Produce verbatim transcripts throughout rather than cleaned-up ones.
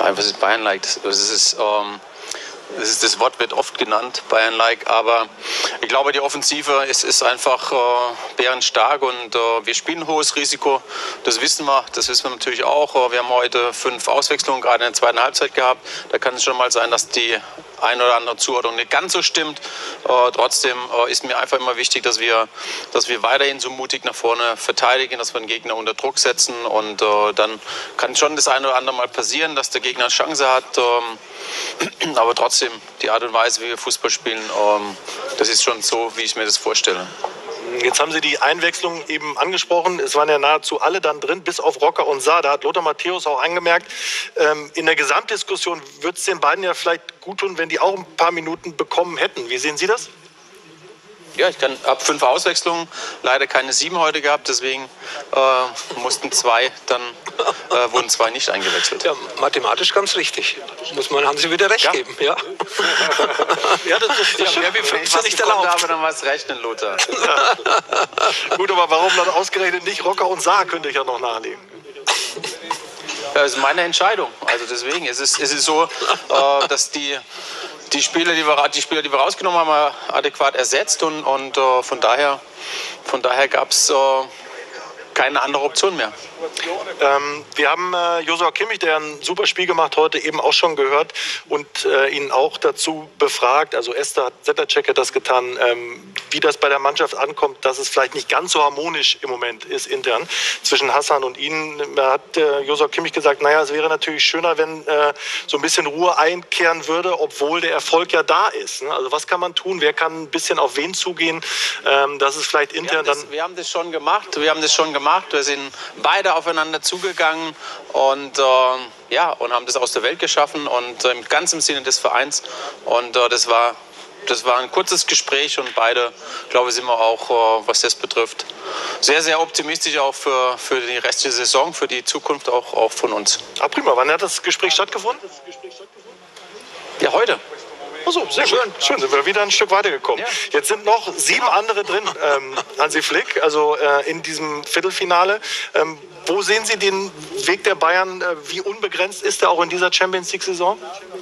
Ja, was ist Bayern-like? Das, das ist... Ähm Das, ist, das Wort wird oft genannt, Bayern-like, aber ich glaube, die Offensive ist, ist einfach äh, bärenstark und äh, wir spielen ein hohes Risiko. Das wissen wir, das wissen wir natürlich auch. Wir haben heute fünf Auswechslungen gerade in der zweiten Halbzeit gehabt. Da kann es schon mal sein, dass die ein oder andere Zuordnung nicht ganz so stimmt. Äh, trotzdem äh, ist mir einfach immer wichtig, dass wir, dass wir weiterhin so mutig nach vorne verteidigen, dass wir den Gegner unter Druck setzen und äh, dann kann schon das eine oder andere mal passieren, dass der Gegner eine Chance hat. Ähm, aber trotzdem, die Art und Weise, wie wir Fußball spielen, ähm, das ist schon so, wie ich mir das vorstelle. Jetzt haben Sie die Einwechslung eben angesprochen. Es waren ja nahezu alle dann drin, bis auf Rocker und Saar. Da hat Lothar Matthäus auch angemerkt, ähm, in der Gesamtdiskussion würde es den beiden ja vielleicht gut tun, wenn die auch ein paar Minuten bekommen hätten. Wie sehen Sie das? Ja, ich kann ab fünf Auswechslungen, leider keine sieben heute gehabt, deswegen äh, mussten zwei, dann äh, wurden zwei nicht eingewechselt. Ja, mathematisch ganz richtig. Muss man, haben Sie wieder recht ja. geben. Ja, ja das ist das ja, mehr wie fünf ja nicht erlaubt. Aber dann was rechnen, Lothar. Ja. Gut, aber warum dann ausgerechnet nicht Rocker und Saar, könnte ich ja noch nachlegen. Das ist meine Entscheidung. Also deswegen, es ist, es ist so, äh, dass die, die, Spieler, die, wir, die Spieler, die wir rausgenommen haben, adäquat ersetzt und, und äh, von daher, von daher gab es äh, keine andere Option mehr. Ähm, wir haben äh, Josua Kimmich, der ein super Spiel gemacht heute, eben auch schon gehört und äh, ihn auch dazu befragt. Also Esther Settercheck hat das getan, ähm, wie das bei der Mannschaft ankommt, dass es vielleicht nicht ganz so harmonisch im Moment ist intern zwischen Hassan und ihnen. Da hat äh, Josua Kimmich gesagt, naja, es wäre natürlich schöner, wenn äh, so ein bisschen Ruhe einkehren würde, obwohl der Erfolg ja da ist. Ne? Also was kann man tun? Wer kann ein bisschen auf wen zugehen, ähm, dass es vielleicht intern wir das, dann... Wir haben das schon gemacht, wir haben das schon gemacht. Wir sind beide aufeinander zugegangen und, äh, ja, und haben das aus der Welt geschaffen und äh, ganz im Sinne des Vereins. Und äh, das war, das war ein kurzes Gespräch und beide, glaube ich, sind wir auch, äh, was das betrifft, sehr, sehr optimistisch auch für, für die restliche Saison, für die Zukunft auch, auch von uns. Ah, prima. Wann hat das Gespräch stattgefunden? Ja, heute. Oh so, sehr schön. Schön, sind wir wieder ein Stück weitergekommen. Ja. Jetzt sind noch sieben andere drin, ähm, Hansi Flick, also äh, in diesem Viertelfinale. Ähm, wo sehen Sie den Weg der Bayern? Äh, wie unbegrenzt ist er auch in dieser Champions-League-Saison?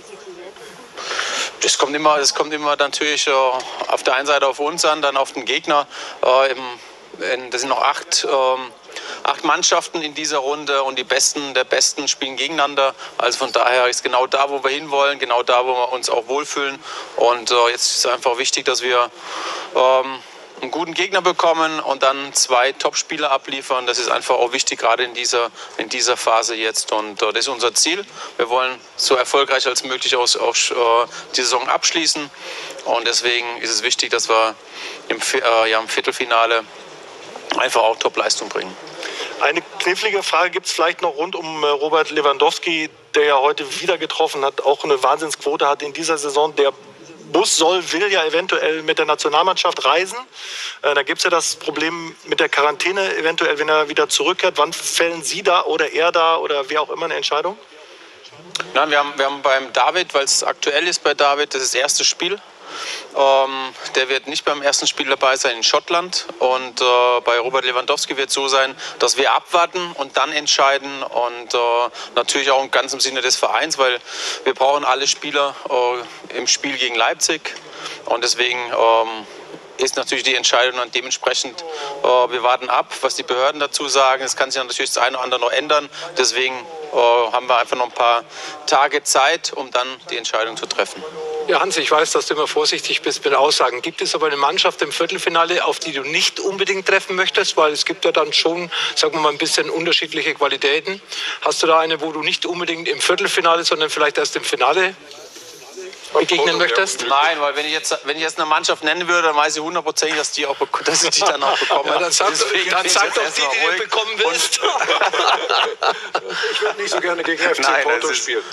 Das kommt immer, das kommt immer natürlich äh, auf der einen Seite auf uns an, dann auf den Gegner. Äh, im, in, das sind noch acht... Ähm, Acht Mannschaften in dieser Runde und die Besten der Besten spielen gegeneinander. Also von daher ist genau da, wo wir hinwollen, genau da, wo wir uns auch wohlfühlen. Und äh, jetzt ist einfach wichtig, dass wir ähm, einen guten Gegner bekommen und dann zwei Top-Spieler abliefern. Das ist einfach auch wichtig, gerade in dieser, in dieser Phase jetzt. Und äh, das ist unser Ziel. Wir wollen so erfolgreich als möglich aus, auch, äh, die Saison abschließen. Und deswegen ist es wichtig, dass wir im, äh, ja, im Viertelfinale einfach auch Top-Leistung bringen. Eine knifflige Frage gibt es vielleicht noch rund um Robert Lewandowski, der ja heute wieder getroffen hat, auch eine Wahnsinnsquote hat in dieser Saison. Der Bus soll, will ja eventuell mit der Nationalmannschaft reisen. Äh, da gibt es ja das Problem mit der Quarantäne, eventuell, wenn er wieder zurückkehrt. Wann fällen Sie da oder er da oder wer auch immer eine Entscheidung? Nein, wir haben, wir haben beim David, weil es aktuell ist bei David, das ist das erste Spiel. Ähm, der wird nicht beim ersten Spiel dabei sein in Schottland und äh, bei Robert Lewandowski wird es so sein, dass wir abwarten und dann entscheiden und äh, natürlich auch ganz im Sinne des Vereins, weil wir brauchen alle Spieler äh, im Spiel gegen Leipzig und deswegen ähm, ist natürlich die Entscheidung dann dementsprechend, äh, wir warten ab, was die Behörden dazu sagen. Es kann sich natürlich das eine oder andere noch ändern, deswegen äh, haben wir einfach noch ein paar Tage Zeit, um dann die Entscheidung zu treffen. Ja, Hans, ich weiß, dass du immer vorsichtig bist mit Aussagen. Gibt es aber eine Mannschaft im Viertelfinale, auf die du nicht unbedingt treffen möchtest? Weil es gibt ja dann schon, sagen wir mal, ein bisschen unterschiedliche Qualitäten. Hast du da eine, wo du nicht unbedingt im Viertelfinale, sondern vielleicht erst im Finale begegnen möchtest? Nein, weil wenn ich jetzt, wenn ich jetzt eine Mannschaft nennen würde, dann weiß ich hundertprozentig, dass, die auch, dass ich die dann auch bekomme. Ja, dann sag, dann sag doch die, die du bekommen willst. Ich würde nicht so gerne gegen F C Nein, Porto spielen.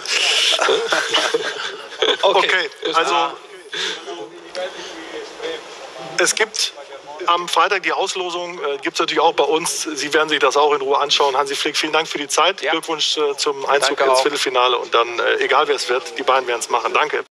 Okay, okay, also es gibt am Freitag die Auslosung, äh, gibt es natürlich auch bei uns. Sie werden sich das auch in Ruhe anschauen. Hansi Flick, vielen Dank für die Zeit. Ja. Glückwunsch äh, zum Einzug ins Viertelfinale und dann, äh, egal wer es wird, die beiden werden es machen. Danke.